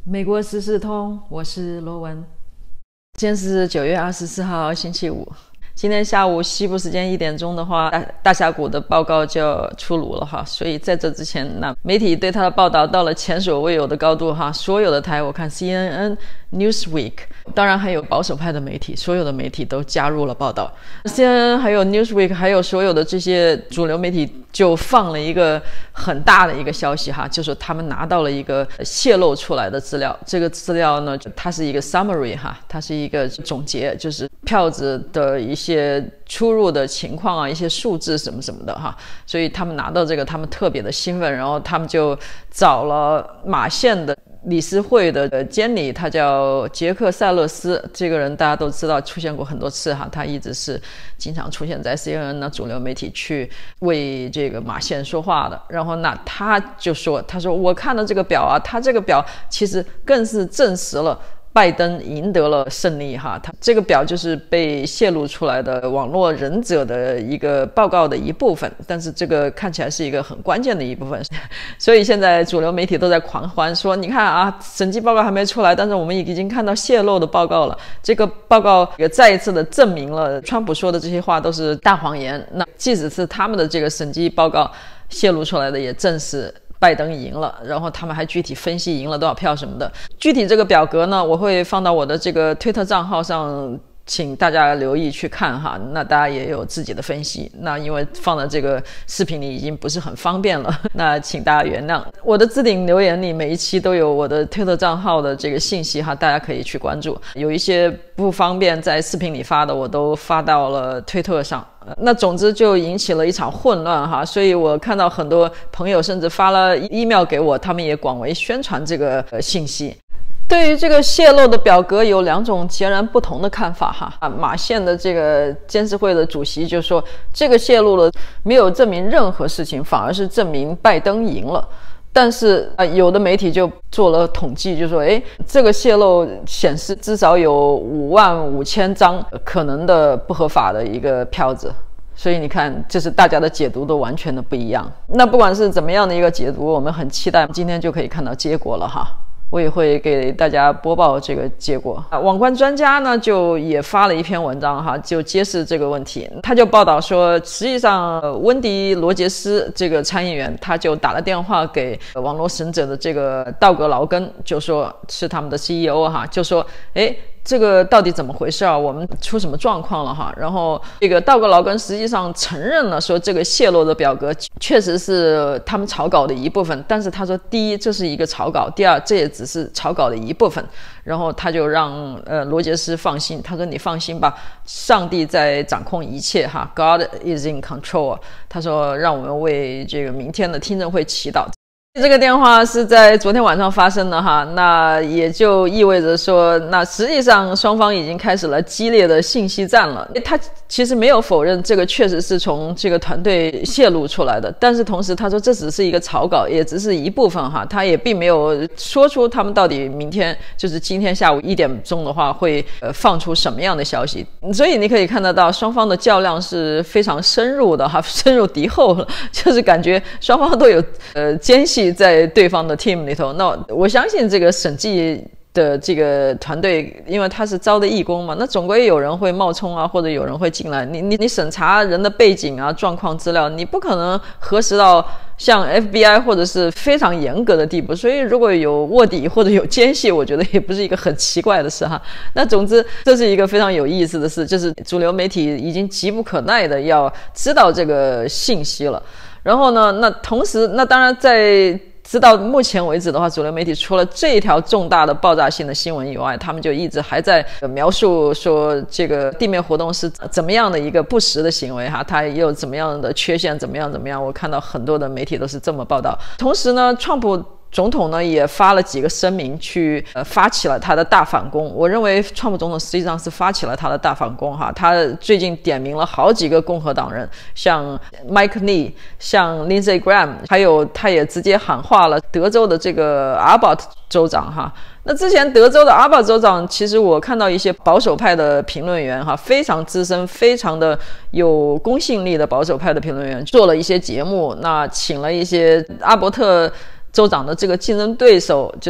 美国时事通，我是罗文。今天是9月24号，星期五。今天下午西部时间1点钟的话，大峡谷的报告就要出炉了哈。所以在这之前，那媒体对它的报道到了前所未有的高度哈。所有的台，我看 CNN、Newsweek， 当然还有保守派的媒体，所有的媒体都加入了报道。CNN 还有 Newsweek 还有所有的这些主流媒体就放了一个很大的一个消息哈，就是他们拿到了一个泄露出来的资料。这个资料呢，它是一个 summary 哈，它是一个总结，就是票子的一些出入的情况啊，一些数字什么什么的哈。所以他们拿到这个，他们特别的兴奋，然后他们就找了马县的理事会的监理，他叫杰克·塞勒斯。这个人大家都知道，出现过很多次哈，他一直是经常出现在 CNN 呢主流媒体去为这个马县说话的。然后那他就说，他说我看了这个表啊，他这个表其实更是证实了拜登赢得了胜利哈。他这个表就是被泄露出来的网络忍者的一个报告的一部分，但是这个看起来是一个很关键的一部分。所以现在主流媒体都在狂欢说，你看啊，审计报告还没出来，但是我们已经看到泄露的报告了。这个报告也再一次的证明了川普说的这些话都是大谎言。那即使是他们的这个审计报告泄露出来的，也证实拜登赢了，然后他们还具体分析赢了多少票什么的。具体这个表格呢，我会放到我的这个推特账号上，请大家留意去看哈。那大家也有自己的分析，那因为放在这个视频里已经不是很方便了，那请大家原谅。我的置顶留言里每一期都有我的推特账号的这个信息哈，大家可以去关注。有一些不方便在视频里发的，我都发到了推特上。那总之就引起了一场混乱哈，所以我看到很多朋友甚至发了 email 给我，他们也广为宣传这个信息。对于这个泄露的表格有2种截然不同的看法哈。马县的这个监事会的主席就说，这个泄露了没有证明任何事情，反而是证明拜登赢了。但是有的媒体就做了统计，就说这个泄露显示至少有55000张可能的不合法的一个票子。所以你看，就是大家的解读都完全的不一样。那不管是怎么样的一个解读，我们很期待今天就可以看到结果了哈。我也会给大家播报这个结果。网关专家呢就也发了一篇文章哈，就揭示这个问题。他就报道说，实际上温迪·罗杰斯这个参议员，他就打了电话给网络审者的这个道格·劳根，就说是他们的 CEO 哈，就说这个到底怎么回事啊？我们出什么状况了哈？然后这个道格劳根实际上承认了，说这个泄露的表格确实是他们草稿的一部分，但是他说，第一，这是一个草稿；第二，这也只是草稿的一部分。然后他就让罗杰斯放心，他说你放心吧，上帝在掌控一切哈 ，God is in control。他说让我们为这个明天的听证会祈祷。这个电话是在昨天晚上发生的哈，那也就意味着说，那实际上双方已经开始了激烈的信息战了。他其实没有否认这个确实是从这个团队泄露出来的，但是同时他说这只是一个草稿，也只是一部分哈，他也并没有说出他们到底明天就是今天下午1点钟的话会放出什么样的消息。所以你可以看得到双方的较量是非常深入的哈，深入敌后了，就是感觉双方都有奸细在对方的 team 里头。那我相信这个审计的这个团队，因为他是招的义工嘛，那总归有人会冒充啊，或者有人会进来。你审查人的背景啊、状况资料，你不可能核实到像 FBI 或者是非常严格的地步。所以如果有卧底或者有奸细，我觉得也不是一个很奇怪的事哈。那总之这是一个非常有意思的事，就是主流媒体已经急不可耐的要知道这个信息了。然后呢，那同时，那当然在直到目前为止的话，主流媒体除了这一条重大的爆炸性的新闻以外，他们就一直还在描述说这个地面活动是怎么样的一个不实的行为哈，它也有怎么样的缺陷，怎么样。我看到很多的媒体都是这么报道。同时呢，川普总统呢也发了几个声明去发起了他的大反攻。我认为川普总统实际上是发起了他的大反攻哈。他最近点名了好几个共和党人，像 Mike Lee， 像 Lindsey Graham， 还有他也直接喊话了德州的这个阿巴特州长哈。那之前德州的阿巴州长，其实我看到一些保守派的评论员哈，非常资深、非常的有公信力的保守派的评论员做了一些节目，那请了一些阿伯特州长的这个竞争对手，就是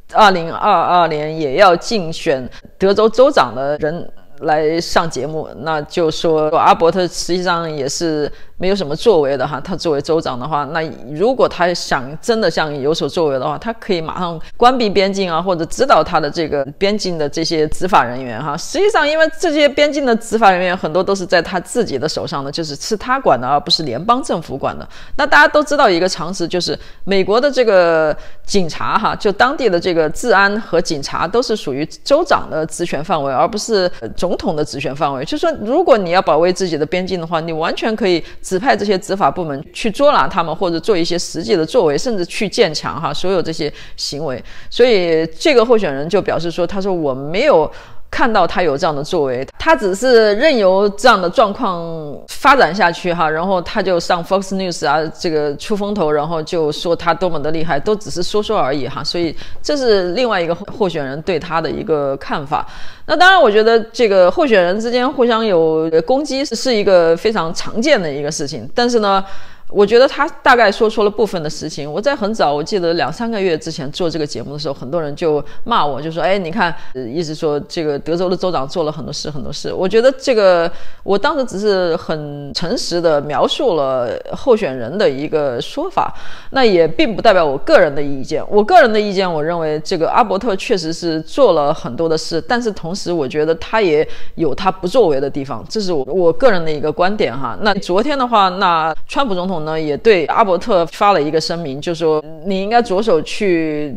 2022年也要竞选德州州长的人来上节目，那就说阿伯特实际上也是没有什么作为的哈。他作为州长的话，那如果他真的想有所作为的话，他可以马上关闭边境啊，或者指导他的这个边境的这些执法人员哈。实际上，因为这些边境的执法人员很多都是在他自己的手上的，是他管的，而不是联邦政府管的。那大家都知道一个常识，就是美国的这个警察哈，就当地的这个治安和警察都是属于州长的职权范围，而不是总统的职权范围。就是说，如果你要保卫自己的边境的话，你完全可以指派这些执法部门去捉拿他们，或者做一些实际的作为，甚至去建墙哈，所有这些行为。所以这个候选人就表示说，他说我没有看到他有这样的作为，他只是任由这样的状况发展下去哈，然后他就上 Fox News 啊，这个出风头，然后就说他多么的厉害，都只是说说而已哈。所以这是另外一个候选人对他的一个看法。那当然，我觉得这个候选人之间互相有攻击是一个非常常见的一个事情，但是呢，我觉得他大概说出了部分的事情。我在很早，我记得2-3个月之前做这个节目的时候，很多人就骂我，就说：“哎，你看，意思说这个德州的州长做了很多事。”我觉得这个，我当时只是很诚实的描述了候选人的一个说法，那也并不代表我个人的意见。我个人的意见，我认为这个阿伯特确实是做了很多的事，但是同时我觉得他也有他不作为的地方，这是我个人的一个观点哈。那昨天的话，那川普总统呢也对阿伯特发了一个声明，就说你应该着手去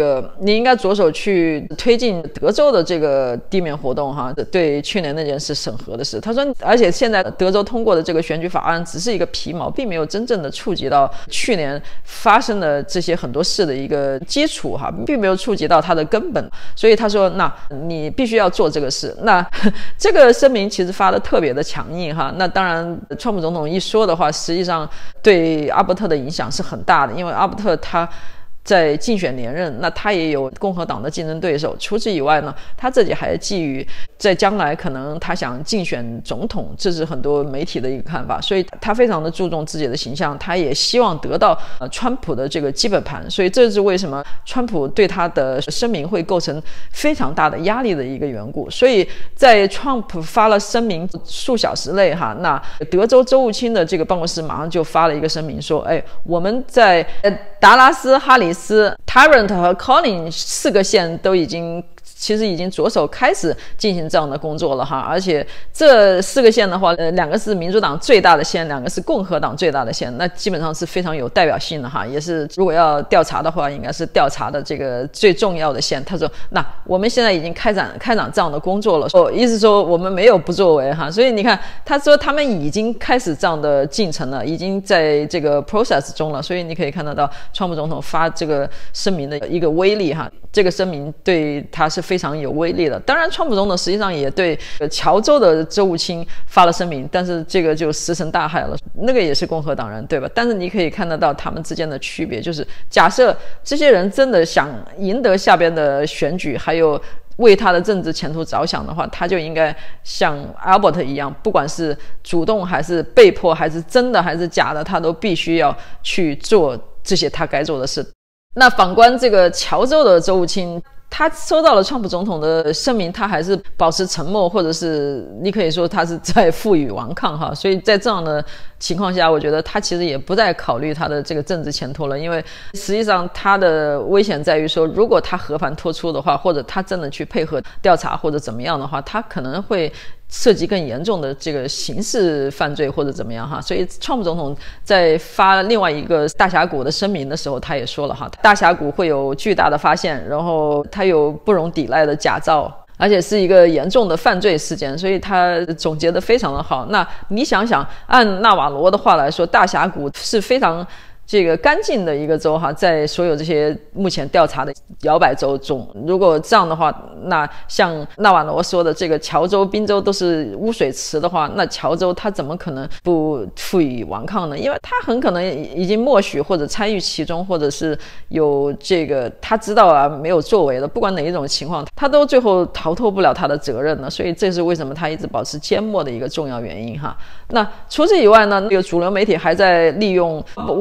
推进德州的这个地面活动哈，对去年那件事审核的事。他说，而且现在德州通过的这个选举法案只是一个皮毛，并没有真正的触及到去年发生的这些很多事的一个基础哈，并没有触及到它的根本。所以他说，那你必须要做这个事。那这个声明其实发的特别的强硬哈。那当然，川普总统一说的话，实际上对阿伯特的影响是很大的，因为阿伯特他在竞选连任，那他也有共和党的竞争对手。除此以外呢，他自己还基于在将来可能他想竞选总统，这是很多媒体的一个看法，所以他非常的注重自己的形象，他也希望得到川普的这个基本盘，所以这是为什么川普对他的声明会构成非常大的压力的一个缘故。所以在川普发了声明数小时内哈，那德州州务卿的这个办公室马上就发了一个声明说，哎，我们在达拉斯、哈里斯、Tarrant 和 Collin 4个县都其实已经着手开始进行这样的工作了哈，而且这4个县的话，2个是民主党最大的县，2个是共和党最大的县，那基本上是非常有代表性的哈，也是如果要调查的话，应该是调查的这个最重要的县。他说，那我们现在已经开展这样的工作了，意思说我们没有不作为哈，所以你看，他说他们已经开始这样的进程了，已经在这个 process 中了，所以你可以看得到川普总统发这个声明的一个威力哈，这个声明对他是非常有威力的。当然，川普总统实际上也对乔州的州务卿发了声明，但是这个就石沉大海了，那个也是共和党人，对吧？但是你可以看得到他们之间的区别，就是假设这些人真的想赢得下边的选举，还有为他的政治前途着想的话，他就应该像 Albert 一样，不管是主动还是被迫，还是真的还是假的，他都必须要去做这些他该做的事。那反观这个乔州的州务卿，他收到了川普总统的声明，他还是保持沉默，或者是你可以说他是在负隅顽抗哈。所以在这样的情况下，我觉得他其实也不再考虑他的这个政治前途了，因为实际上他的危险在于说，如果他和盘托出的话，或者他真的去配合调查或者怎么样的话，他可能会涉及更严重的这个刑事犯罪或者怎么样哈。所以川普总统在发另外一个大峡谷的声明的时候，他也说了哈，大峡谷会有巨大的发现，然后他有不容抵赖的假造，而且是一个严重的犯罪事件，所以他总结得非常的好。那你想想，按纳瓦罗的话来说，大峡谷是非常这个干净的一个州哈，在所有这些目前调查的摇摆州中，如果这样的话，那像纳瓦罗说的这个乔州、宾州都是污水池的话，那乔州他怎么可能不负隅顽抗呢？因为他很可能已经默许或者参与其中，或者是有这个他知道啊没有作为的，不管哪一种情况，他都最后逃脱不了他的责任呢。所以这是为什么他一直保持缄默的一个重要原因哈。那除此以外呢，这个主流媒体还在利用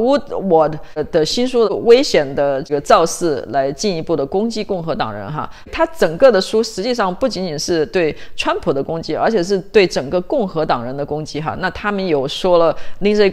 Woodward 的新书危险的这个造势来进一步的攻击共和党人哈。他整个的书实际上不仅仅是对川普的攻击，而且是对整个共和党人的攻击哈。那他们有说了 Lindsey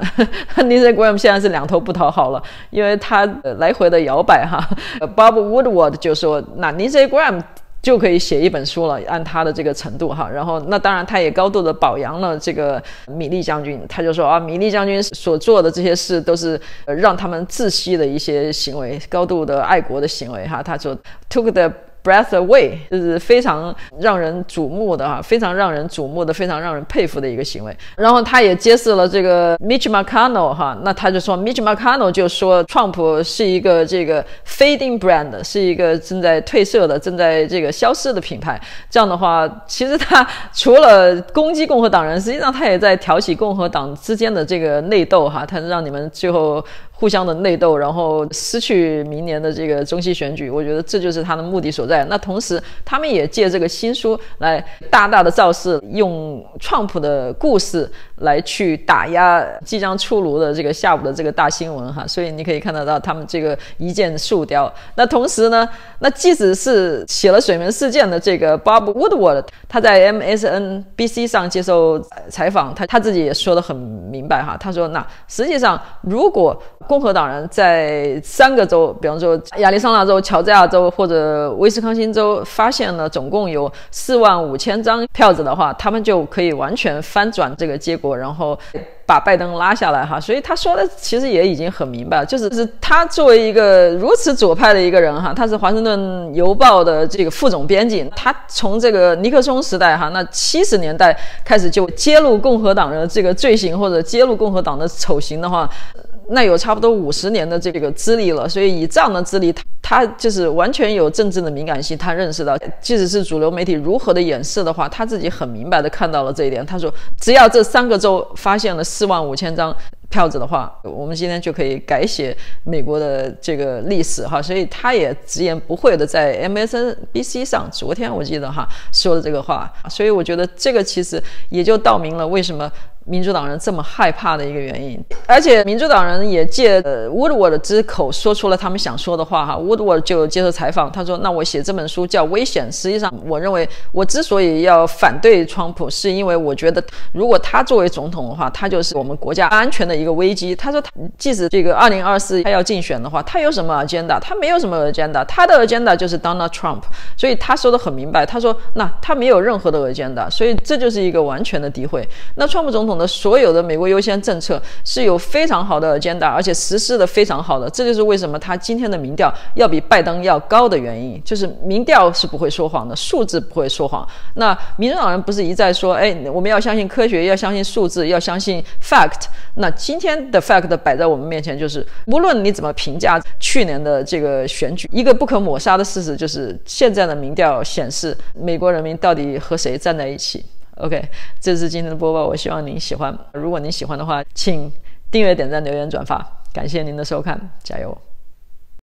Graham 现在是两头不讨好了，因为他来回的摇摆哈。Bob Woodward 就说那 Lindsey Graham就可以写一本书了，按他的这个程度哈。然后那当然他也高度的表扬了这个米利将军，他就说啊，米利将军所做的这些事都是让他们窒息的一些行为，高度的爱国的行为哈。他说 took the breath away， 就是非常让人瞩目的哈，非常让人瞩目的，非常让人佩服的一个行为。然后他也揭示了这个 Mitch McConnell 哈，那他就说 Mitch McConnell 就说 Trump 是一个这个 fading brand， 是一个正在褪色的、正在这个消失的品牌。这样的话，其实他除了攻击共和党人，实际上他也在挑起共和党之间的这个内斗哈，他让你们最后互相的内斗，然后失去明年的这个中期选举。我觉得这就是他的目的所在。那同时他们也借这个新书来大大的造势，用川普的故事来去打压即将出炉的这个下午的这个大新闻哈。所以你可以看得到他们这个一箭数雕。那同时呢，那即使是写了水门事件的这个 Bob Woodward， 他在 MSNBC 上接受采访，他自己也说得很明白哈。他说那实际上如果共和党人在3个州，比方说亚利桑那州、乔治亚州或者威斯康星州发现了总共有45000张票子的话，他们就可以完全翻转这个结果，然后把拜登拉下来哈。所以他说的其实也已经很明白，就是他作为一个如此左派的一个人哈，他是华盛顿邮报的这个副总编辑，他从这个尼克松时代哈，那70年代开始就揭露共和党人的这个罪行或者揭露共和党的丑行的话，那有差不多50年的这个资历了。所以以这样的资历，他就是完全有政治的敏感性，他认识到即使是主流媒体如何的掩饰的话，他自己很明白的看到了这一点。他说只要这3个州发现了45000张票子的话，我们今天就可以改写美国的这个历史哈。所以他也直言不讳的在 MSNBC 上昨天我记得哈说了这个话。所以我觉得这个其实也就道明了为什么民主党人这么害怕的一个原因。而且民主党人也借Woodward 之口说出了他们想说的话哈。Woodward 就接受采访，他说那我写这本书叫危险，实际上我认为我之所以要反对川普，是因为我觉得如果他作为总统的话，他就是我们国家安全的一个危机。他说即使这个2024他要竞选的话，他有什么 agenda？ 他没有什么 agenda， 他的 agenda 就是 Donald Trump。 所以他说得很明白，他说那他没有任何的 agenda， 所以这就是一个完全的诋毁。那川普总统的所有的美国优先政策是有非常好的 agenda， 而且实施的非常好的。这就是为什么他今天的民调要比拜登要高的原因，就是民调是不会说谎的，数字不会说谎。那民主党人不是一再说我们要相信科学，要相信数字，要相信 fact。 那今天的 fact 摆在我们面前，就是无论你怎么评价去年的这个选举，一个不可抹杀的事实就是现在的民调显示美国人民到底和谁站在一起。OK， 这是今天的播报，我希望您喜欢。如果您喜欢的话，请订阅、点赞、留言、转发，感谢您的收看，加油！